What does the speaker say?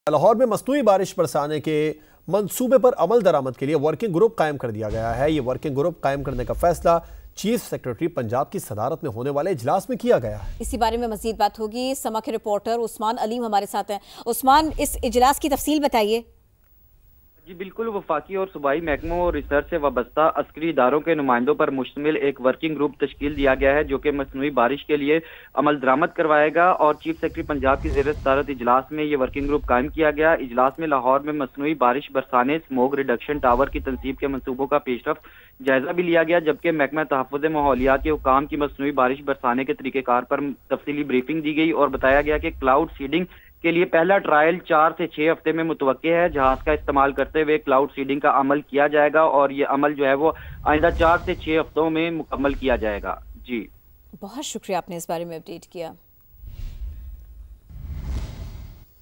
लाहौर में मसनूई बारिश बरसाने के मंसूबे पर अमल दरामद के लिए वर्किंग ग्रुप कायम कर दिया गया है। ये वर्किंग ग्रुप कायम करने का फैसला चीफ सेक्रेटरी पंजाब की सदारत में होने वाले इजलास में किया गया है। इसी बारे में मजीद बात होगी। समा के रिपोर्टर उस्मान अलीम हमारे साथ हैं। उस्मान, इस इजलास की तफसील बताइए। जी बिल्कुल, वफाकी और सूबाई महकमों और रिसर्च से वाबस्ता अस्करी इदारों के नुमाइंदों पर मुश्तमिल एक वर्किंग ग्रुप तश्कील दिया गया है, जो कि मसनूई बारिश के लिए अमल दरामद करवाएगा। और चीफ सेक्रेटरी पंजाब की ज़ेर सदारत इजलास में ये वर्किंग ग्रुप कायम किया गया। इजलास में लाहौर में मसनूई बारिश बरसाने स्मोक रिडक्शन टावर की तनसीब के मनसूबों का पेशरफ जायजा भी लिया गया, जबकि महकमा तहफ़्फ़ुज़ माहौलियात के हुकाम की मसनूई बारिश बरसाने के तरीक़ेकार पर तफसीली ब्रीफिंग दी गई और बताया गया कि क्लाउड सीडिंग के लिए पहला ट्रायल 4 से 6 हफ्ते में मुतवक्के है। जहाज का इस्तेमाल करते हुए क्लाउड सीडिंग का अमल किया जाएगा और ये अमल जो है वो आइंदा 4 से 6 हफ्तों में मुकम्मल किया जाएगा। जी बहुत शुक्रिया, आपने इस बारे में अपडेट किया।